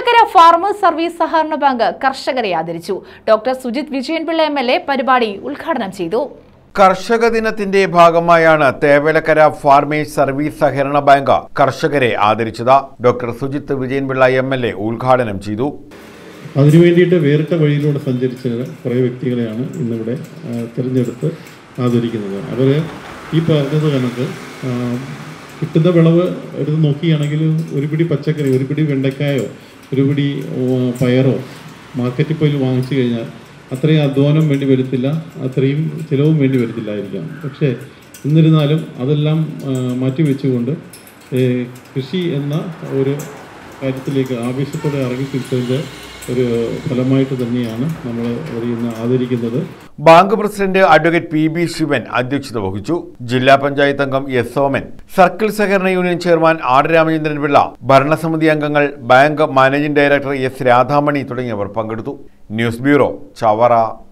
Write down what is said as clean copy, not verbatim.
Thevalakkara farmers service സഹകരണ bank കർഷകരെ ആദരിച്ചു. ഡോക്ടർ സുജിത് വിജയൻപിള്ള MLA പരിപാടി ഉദ്ഘാടനം ചെയ്തു. കർഷക ദിനത്തിന്റെ ഭാഗമായാണ് തേവലക്കര ഫാർമേഴ്സ് സർവീസ് സഹകരണ ബാങ്ക് കർഷകരെ ആദരിച്ചത്. ഡോക്ടർ സുജിത് വിജയൻപിള്ള MLA ഉദ്ഘാടനം ചെയ്തു. അതിനുവേണ്ടിയിട്ട് വേറിട്ട വഴിയിലൂടെ സഞ്ചരിച്ച കുറേ വ്യക്തികളെയാണ് ഇന്നിവിടെ തിരഞ്ഞെടുത്ത് ആദരിക്കുന്നത്. അവർ ഈ പറഞ്ഞത് കണക്ക് കിട്ടുന്ന വിളവ് എടുത്ത് നോക്കുകയാണെങ്കിൽ ഒരു പിടി പച്ചക്കറി, ഒരു പിടി വെണ്ടക്കായോ, ഒരു പിടി പയറോ മാർക്കറ്റിൽ പോയി വാങ്ങിച്ചു കഴിഞ്ഞാൽ അത്രയും അധ്വാനം വേണ്ടി വരത്തില്ല, അത്രയും ചിലവും വേണ്ടി വരത്തില്ലായിരിക്കാം. പക്ഷേ എന്നിരുന്നാലും അതെല്ലാം മാറ്റിവെച്ചുകൊണ്ട് കൃഷി എന്ന ഒരു കാര്യത്തിലേക്ക് ആവേശത്തോടെ ഇറങ്ങിത്തിരിച്ചതിൻ്റെ ഒരു ഫലമായിട്ട് തന്നെയാണ് നമ്മൾ ഇന്ന് ആദരിക്കുന്നത്. Bank president advocate PB Sivan അധ്യക്ഷത വഹിച്ചു. ജില്ലാ പഞ്ചായത്ത് അംഗം S ഓമൻ, സർക്കിൾ സഹകരണ union chairman R Ramachandran Pillai, ഭരണസമിതി അംഗങ്ങൾ, bank managing director S Radhamani തുടങ്ങിയവർ പങ്കെടുത്തു. News bureau, Chavara.